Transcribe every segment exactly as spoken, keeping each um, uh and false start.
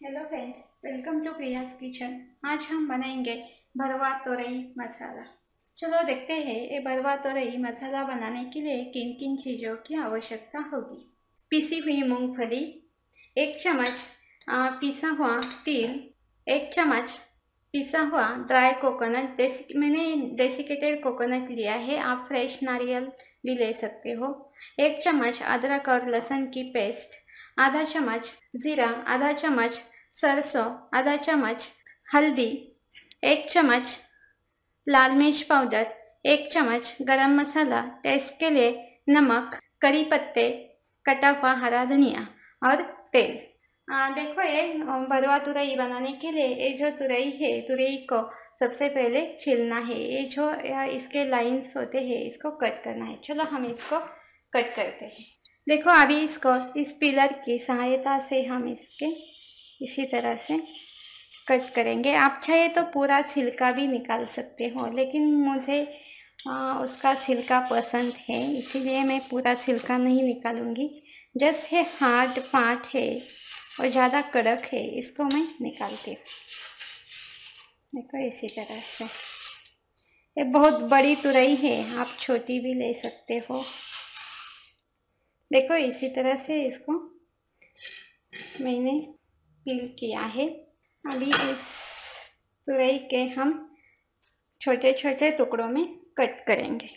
Hello friends, welcome to Priya's kitchen. आज हम बनाएंगे भरवा तोरई मसाला। चलो देखते हैं ये भरवा तोरई मसाला बनाने के लिए किन किन चीज़ों की आवश्यकता होगी। पिसी हुई मूंगफली, एक चम्मच आ, पिसा हुआ तिल, एक चम्मच पिसा हुआ ड्राई कोकोनट। देसी मैंने डेसिकेटेड कोकोनट लिया है, आप फ्रेश नारियल भी ले सकते हो। एक चम्मच अदरक और लहसुन की पेस्ट, आधा चम्मच जीरा, आधा चम्मच सरसों, आधा चम्मच हल्दी, एक चम्मच लाल मिर्च पाउडर, एक चम्मच गरम मसाला, टेस्ट के लिए नमक, करी पत्ते, कटा हुआ हरा धनिया और तेल। आ, देखो ये भरवा तुरई बनाने के लिए ये जो तुरई है, तुरई को सबसे पहले छीलना है। ये जो इसके लाइंस होते हैं इसको कट करना है। चलो हम इसको कट करते हैं। देखो अभी इसको इस पिलर की सहायता से हम इसके इसी तरह से कट करेंगे। आप चाहे तो पूरा छिलका भी निकाल सकते हो, लेकिन मुझे आ, उसका छिलका पसंद है, इसीलिए मैं पूरा छिलका नहीं निकालूंगी। जैसे ये हार्ड पार्ट है और ज़्यादा कड़क है, इसको मैं निकालती हूँ। देखो इसी तरह से। ये बहुत बड़ी तुरई है, आप छोटी भी ले सकते हो। देखो इसी तरह से इसको मैंने पील किया है। अभी इस तुरई के हम छोटे छोटे टुकड़ों में कट करेंगे।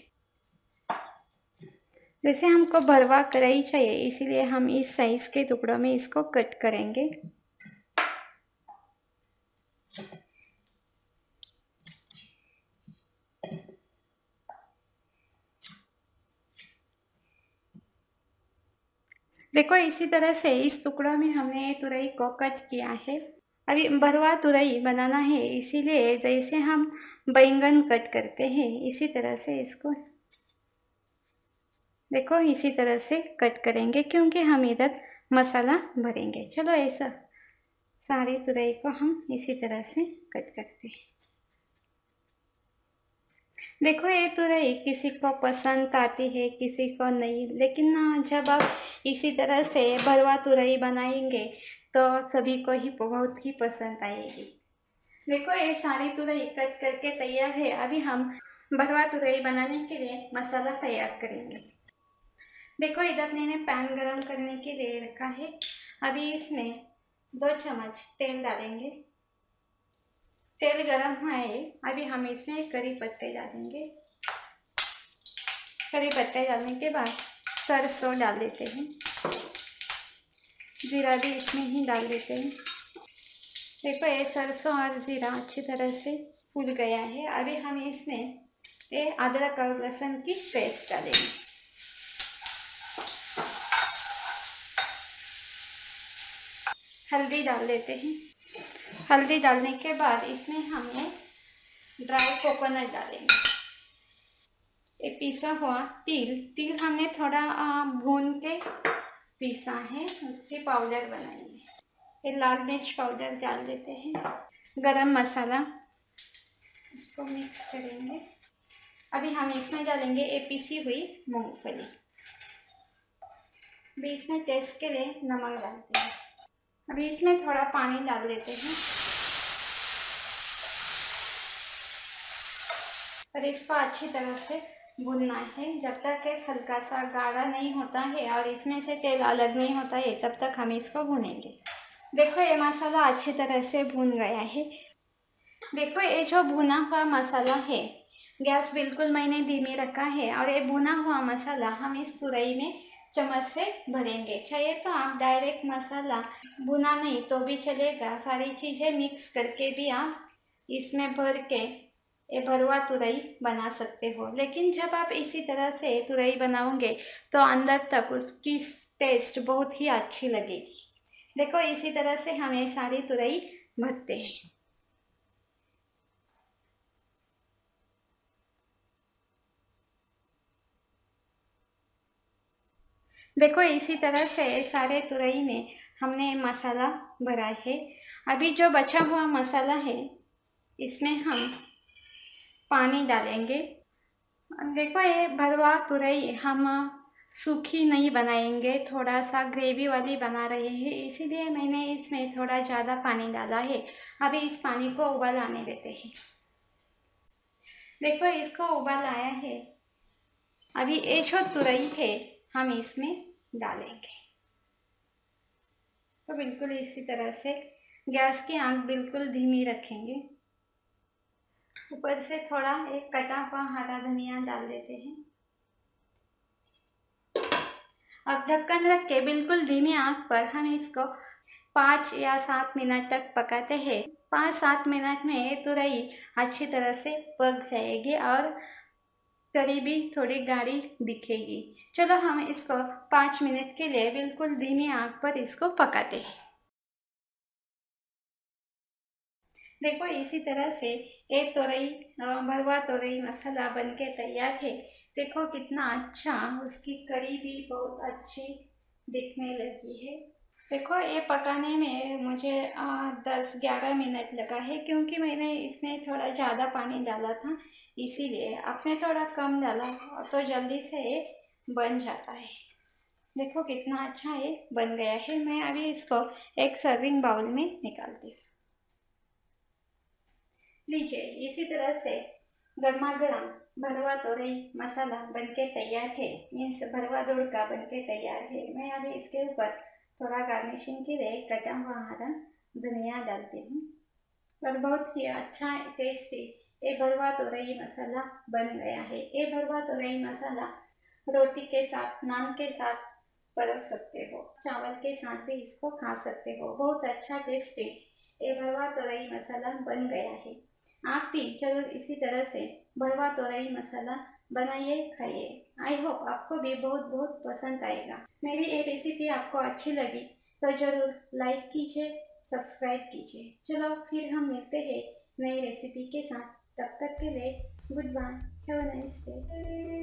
जैसे हमको भरवा कढ़ाई चाहिए, इसीलिए हम इस साइज के टुकड़ों में इसको कट करेंगे। देखो इसी तरह से इस टुकड़ों में हमने तुरई को कट किया है। अभी भरवा तुरई बनाना है, इसीलिए जैसे हम बैंगन कट करते हैं इसी तरह से इसको देखो इसी तरह से कट करेंगे, क्योंकि हम इधर मसाला भरेंगे। चलो ऐसा सारी तुरई को हम इसी तरह से कट करते हैं। देखो ये तुरई किसी को पसंद आती है, किसी को नहीं, लेकिन जब आप इसी तरह से भरवा तुरई बनाएंगे तो सभी को ही बहुत ही पसंद आएगी। देखो ये सारी तुरई कट करके तैयार है। अभी हम भरवा तुरई बनाने के लिए मसाला तैयार करेंगे। देखो इधर मैंने पैन गरम करने के लिए रखा है। अभी इसमें दो चम्मच तेल डालेंगे। तेल गरम है, अभी हम इसमें करी पत्ते डालेंगे। करी पत्ते डालने के बाद सरसों डाल देते हैं। जीरा भी इसमें ही डाल देते हैं। देखो ये सरसों और जीरा अच्छी तरह से फूल गया है। अभी हम इसमें ये अदरक और लहसुन की पेस्ट डालेंगे। हल्दी डाल देते हैं। हल्दी डालने के बाद इसमें हमने ड्राई कोकोनट डालेंगे। ये पीसा हुआ तिल तिल हमने थोड़ा भून के पीसा है, उसकी पाउडर बनाएंगे। ये लाल मिर्च पाउडर डाल देते हैं। गरम मसाला, इसको मिक्स करेंगे। अभी हम इसमें डालेंगे ये पीसी हुई मूंगफली। अभी इसमें टेस्ट के लिए नमक डालते हैं। अभी इसमें थोड़ा पानी डाल देते हैं और इसको अच्छी तरह से भूनना है जब तक ये हल्का सा गाढ़ा नहीं होता है और इसमें से तेल अलग नहीं होता है, तब तक हम इसको भूनेंगे। देखो ये मसाला अच्छी तरह से भून गया है। देखो ये जो भुना हुआ मसाला है, गैस बिल्कुल मैंने धीमे रखा है और ये भुना हुआ मसाला हम इस तुरई में चम्मच से भरेंगे। चाहिए तो आप डायरेक्ट मसाला भुना नहीं तो भी चलेगा, सारी चीज़ें मिक्स करके भी आप इसमें भर के ये भरवा तुरई बना सकते हो। लेकिन जब आप इसी तरह से तुरई बनाओगे तो अंदर तक उसकी टेस्ट बहुत ही अच्छी लगेगी। देखो इसी तरह से हम ये सारी तुरई भरते हैं। देखो इसी तरह से सारे तुरई में हमने मसाला भरा है। अभी जो बचा हुआ मसाला है इसमें हम पानी डालेंगे। देखो ये भरवा तुरई हम सूखी नहीं बनाएंगे, थोड़ा सा ग्रेवी वाली बना रहे हैं, इसीलिए मैंने इसमें थोड़ा ज़्यादा पानी डाला है। अभी इस पानी को उबाल आने देते हैं। देखो इसको उबाल आया है। अभी ये जो तुरई है हम इसमें डालेंगे। तो बिल्कुल इसी तरह से गैस की आंच बिल्कुल धीमी रखेंगे। ऊपर से थोड़ा एक कटा हुआ हरा धनिया डाल देते हैं और ढक्कन रख के बिल्कुल धीमी आंच पर हम इसको पाँच या सात मिनट तक पकाते हैं। पाँच सात मिनट में ये तुरई अच्छी तरह से पक जाएगी और तरी भी थोड़ी गाढ़ी दिखेगी। चलो हम इसको पाँच मिनट के लिए बिल्कुल धीमी आंच पर इसको पकाते हैं। देखो इसी तरह से एक तोरई भरवा तोरई मसाला बनके तैयार है। देखो कितना अच्छा, उसकी करी भी बहुत अच्छी दिखने लगी है। देखो ये पकाने में मुझे दस ग्यारह मिनट लगा है, क्योंकि मैंने इसमें थोड़ा ज़्यादा पानी डाला था, इसीलिए आपने थोड़ा कम डाला तो जल्दी से बन जाता है। देखो कितना अच्छा ये बन गया है। मैं अभी इसको एक सर्विंग बाउल में निकालती हूँ। लीजिए इसी तरह से गर्मा गर्म भरवा तोरई मसाला बनके तैयार है। मीन्स भरवा दूध का बनके तैयार है। मैं अभी इसके ऊपर थोड़ा गार्निशिंग के लिए कटा हुआ हरा धनिया डालती हूँ और बहुत ही अच्छा टेस्टी ये भरवा तोरई मसाला बन गया है। ये भरवा तोरई मसाला रोटी के साथ, नान के साथ परोस सकते हो, चावल के साथ भी इसको खा सकते हो। बहुत अच्छा टेस्टी ये भरवा तोरई मसाला बन गया है। आप भी जरूर इसी तरह से भरवा तोरई मसाला बनाइए, खाइए। आई होप आपको भी बहुत बहुत पसंद आएगा। मेरी ये रेसिपी आपको अच्छी लगी तो जरूर लाइक कीजिए, सब्सक्राइब कीजिए। चलो फिर हम मिलते हैं नई रेसिपी के साथ। तब तक के लिए goodbye, have a nice day.